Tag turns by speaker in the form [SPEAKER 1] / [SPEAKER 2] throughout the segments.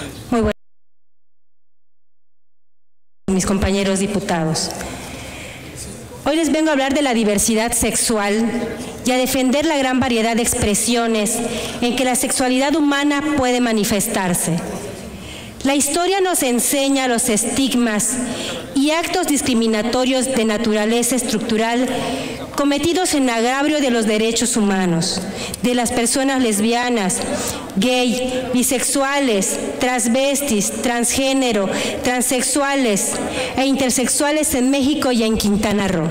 [SPEAKER 1] Muy buenas, mis compañeros diputados. Hoy les vengo a hablar de la diversidad sexual y a defender la gran variedad de expresiones en que la sexualidad humana puede manifestarse. La historia nos enseña los estigmas y actos discriminatorios de naturaleza estructural cometidos en agravio de los derechos humanos, de las personas lesbianas, gay, bisexuales, transvestis, transgénero, transexuales e intersexuales en México y en Quintana Roo.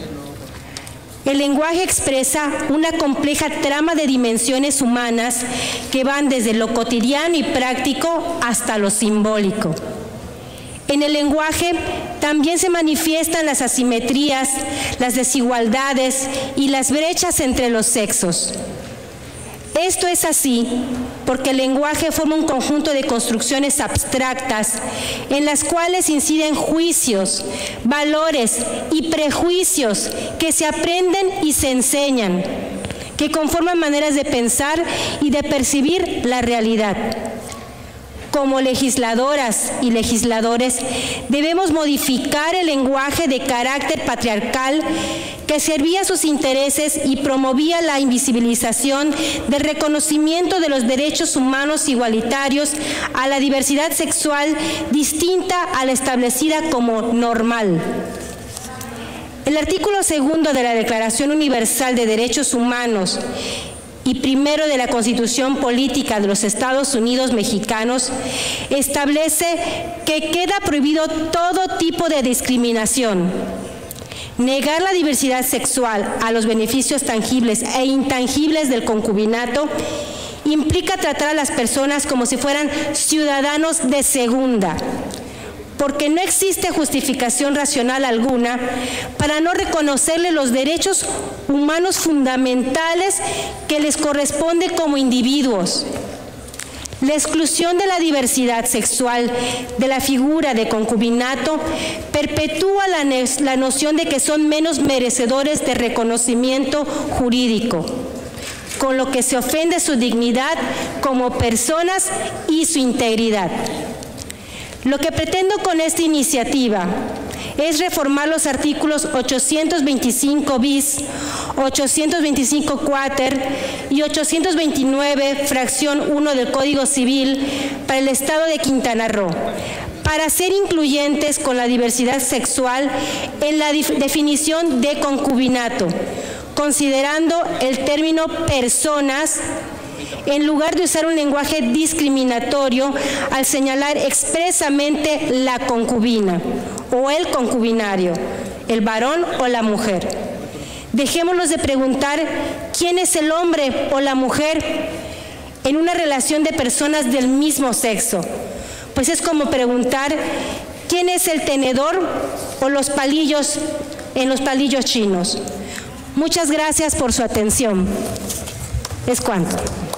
[SPEAKER 1] El lenguaje expresa una compleja trama de dimensiones humanas que van desde lo cotidiano y práctico hasta lo simbólico. En el lenguaje también se manifiestan las asimetrías, las desigualdades y las brechas entre los sexos. Esto es así porque el lenguaje forma un conjunto de construcciones abstractas en las cuales inciden juicios, valores y prejuicios que se aprenden y se enseñan, que conforman maneras de pensar y de percibir la realidad. Como legisladoras y legisladores, debemos modificar el lenguaje de carácter patriarcal que servía a sus intereses y promovía la invisibilización del reconocimiento de los derechos humanos igualitarios a la diversidad sexual distinta a la establecida como normal. El artículo 2 de la Declaración Universal de Derechos Humanos y 1 de la Constitución Política de los Estados Unidos Mexicanos establece que queda prohibido todo tipo de discriminación. Negar la diversidad sexual a los beneficios tangibles e intangibles del concubinato implica tratar a las personas como si fueran ciudadanos de segunda, porque no existe justificación racional alguna para no reconocerle los derechos humanos fundamentales que les corresponde como individuos. La exclusión de la diversidad sexual de la figura de concubinato perpetúa la noción de que son menos merecedores de reconocimiento jurídico, con lo que se ofende su dignidad como personas y su integridad. Lo que pretendo con esta iniciativa es reformar los artículos 825 bis, 825 quater y 829 fracción 1 del Código Civil para el Estado de Quintana Roo, para ser incluyentes con la diversidad sexual en la definición de concubinato, considerando el término personas en lugar de usar un lenguaje discriminatorio al señalar expresamente la concubina o el concubinario, el varón o la mujer. Dejémonos de preguntar quién es el hombre o la mujer en una relación de personas del mismo sexo, pues es como preguntar quién es el tenedor o los palillos en los palillos chinos. Muchas gracias por su atención. Es cuanto.